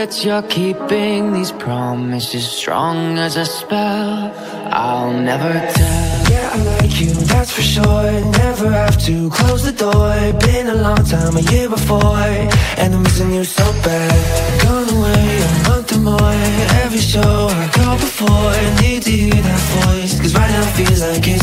That you're keeping these promises strong as a spell. I'll never tell. Yeah, I like you, that's for sure. Never have to close the door. Been a long time, a year before, and I'm missing you so bad. Gone away a month or more. Every show I go before, I need to hear that voice, cause right now feels like it's